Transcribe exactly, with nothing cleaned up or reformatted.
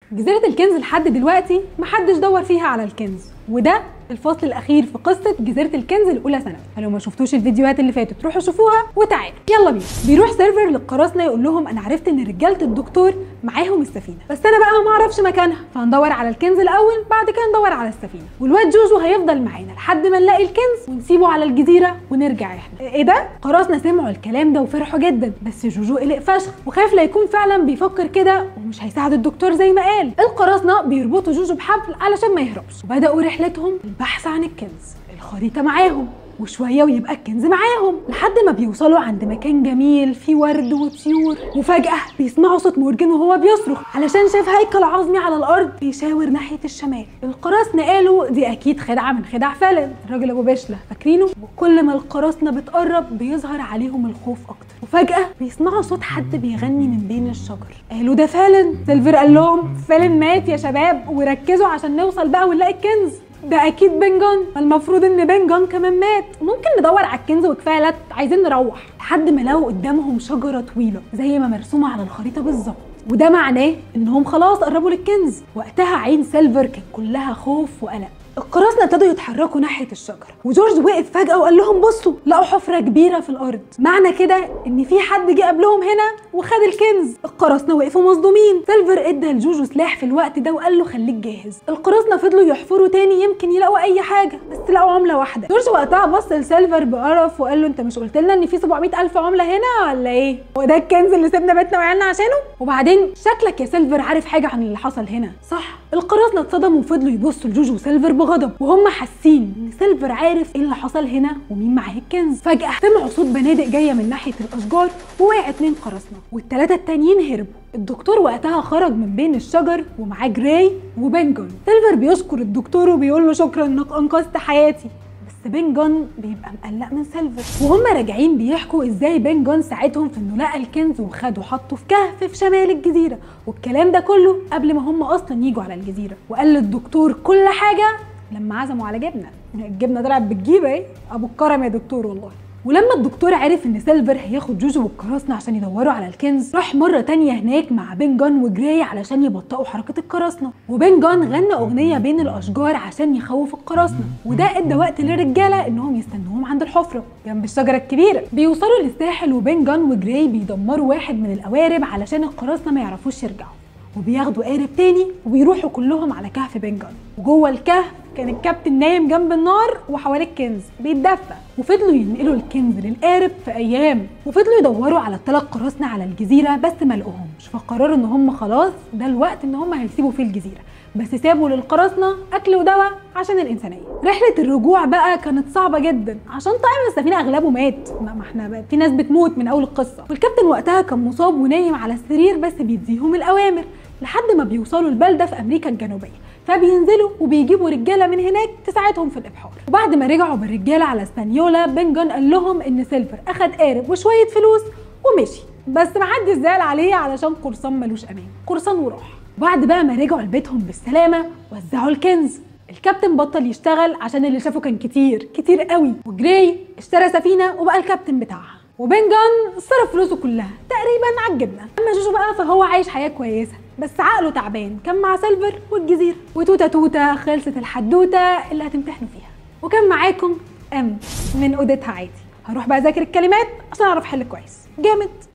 جزيرة الكنز لحد دلوقتي محدش دور فيها على الكنز، وده الفصل الاخير في قصه جزيره الكنز الاولى سنه. فلو ما شفتوش الفيديوهات اللي فاتت روحوا شوفوها وتعالوا يلا بينا. بيروح سيلفر للقراصنه يقول لهم انا عرفت ان رجاله الدكتور معاهم السفينه، بس انا بقى ما اعرفش مكانها، فهندور على الكنز الاول بعد كده ندور على السفينه، والواد جوجو هيفضل معانا لحد ما نلاقي الكنز ونسيبه على الجزيره ونرجع احنا. ايه ده؟ قراصنه سمعوا الكلام ده وفرحوا جدا، بس جوجو قلق فشخ وخاف لا يكون فعلا بيفكر كده ومش هيساعد الدكتور زي ما قال. القراصنه بيربطوا جوجو بحبل علشان ما يهربش، وبداوا رحلتهم البحث عن الكنز. الخريطه معاهم وشويه ويبقى الكنز معاهم، لحد ما بيوصلوا عند مكان جميل فيه ورد وطيور، وفجاه بيسمعوا صوت مورجان وهو بيصرخ علشان شاف هيكل عظمي على الارض بيشاور ناحيه الشمال. القراصنه قالوا دي اكيد خدعه من خدع فالن الراجل ابو بشله، فاكرينه؟ وكل ما القراصنه بتقرب بيظهر عليهم الخوف اكتر، وفجاه بيسمعوا صوت حد بيغني من بين الشجر. قالوا ده فالن. سيلفر قال لهم فالن مات يا شباب، وركزوا عشان نوصل بقى ونلاقي الكنز. ده اكيد بن جان، المفروض ان بن جان كمان مات، ممكن ندور على الكنز وكفايه لت، عايزين نروح. لحد ما لقوا قدامهم شجره طويله زي ما مرسومه على الخريطه بالظبط، وده معناه انهم خلاص قربوا للكنز. وقتها عين سيلفر كان كلها خوف وقلق. القراصنه ابتدوا يتحركوا ناحيه الشجره، وجورج وقف فجاه وقال لهم بصوا، لقوا حفره كبيره في الارض، معنى كده ان في حد جه قبلهم هنا وخد الكنز. القراصنه وقفوا مصدومين. سيلفر ادى لجوجو سلاح في الوقت ده وقال له خليك جاهز. القراصنه فضلوا يحفروا تاني يمكن يلاقوا اي حاجه، بس لقوا عمله واحده. جورج وقتها بص لسيلفر بقرف وقال له انت مش قلت لنا ان في سبعمية الف عمله هنا ولا ايه؟ هو ده الكنز اللي سيبنا بيتنا وعيالنا عشانه؟ وبعدين شكلك يا سيلفر عارف حاجه عن اللي حصل هنا صح؟ القراصنه اتصدموا وفضلوا يبصوا لجوجو وسيلفر بغضب، وهم حاسين ان سيلفر عارف ايه اللي حصل هنا ومين معاه الكنز. فجاه سمعوا صوت بنادق جايه من ناحيه الاشجار، ووقع اتنين قراصنه والثلاثه التانيين هربوا. الدكتور وقتها خرج من بين الشجر ومعاه جراي وبن جان. سيلفر بيشكر الدكتور وبيقول له شكرا انك انقذت حياتي، بس بن جان بيبقى مقلق من سيلفر. وهم راجعين بيحكوا ازاي بن جان ساعدهم في انه لقى الكنز وخده حطه في كهف في شمال الجزيره، والكلام ده كله قبل ما هم اصلا يجوا على الجزيره. وقال للدكتور كل حاجه لما عزموا على جبنه. الجبنه طلعت بالجيبه ايه؟ ابو الكرم يا دكتور والله. ولما الدكتور عرف ان سيلفر هياخد جوجو والقراصنه عشان يدوروا على الكنز، راح مره تانية هناك مع بن جان وجراي علشان يبطئوا حركه القراصنه. وبن جان غنى اغنيه بين الاشجار عشان يخوف القراصنه، وده ادى وقت للرجاله انهم يستنوهم عند الحفره جنب الشجره الكبيره. بيوصلوا للساحل وبن جان وجراي بيدمروا واحد من القوارب علشان القراصنه ما يعرفوش يرجعوا، وبياخدوا قارب تاني وبيروحوا كلهم على كهف بن جان. وجوه الكهف كان الكابتن نايم جنب النار وحواليه الكنز بيتدفى. وفضلوا ينقلوا الكنز للقارب في ايام، وفضلوا يدوروا على الثلاث قراصنه على الجزيره بس ما لقوهمش، فقرروا ان هم خلاص ده الوقت ان هم هيسيبوا فيه الجزيره، بس سابوا للقراصنه اكل ودواء عشان الانسانيه. رحله الرجوع بقى كانت صعبه جدا عشان طاقم السفينه اغلبه مات، ما احنا بقى في ناس بتموت من اول القصه، والكابتن وقتها كان مصاب ونايم على السرير بس بيديهم الاوامر لحد ما بيوصلوا البلده في امريكا الجنوبيه. فبينزلوا وبيجيبوا رجاله من هناك تساعدهم في الابحار. وبعد ما رجعوا بالرجاله على اسبانيولا، بن جان قال لهم ان سيلفر اخد قارب وشويه فلوس ومشي، بس ما حدش زعل عليه علشان قرصان ملوش امان، قرصان وراح. وبعد بقى ما رجعوا لبيتهم بالسلامه وزعوا الكنز. الكابتن بطل يشتغل عشان اللي شافه كان كتير كتير قوي، وجراي اشترى سفينه وبقى الكابتن بتاعها، وبن جان صرف فلوسه كلها تقريبا على الجبنه. اما جوجو بقى فهو عايش حياه كويسه بس عقله تعبان، كان مع سيلفر والجزيره. وتوته توته خلصت الحدوته اللي هتمتحنوا فيها، وكان معاكم ام من اوديتها عادي. هروح بقى اذاكر الكلمات عشان اعرف احل كويس جامد.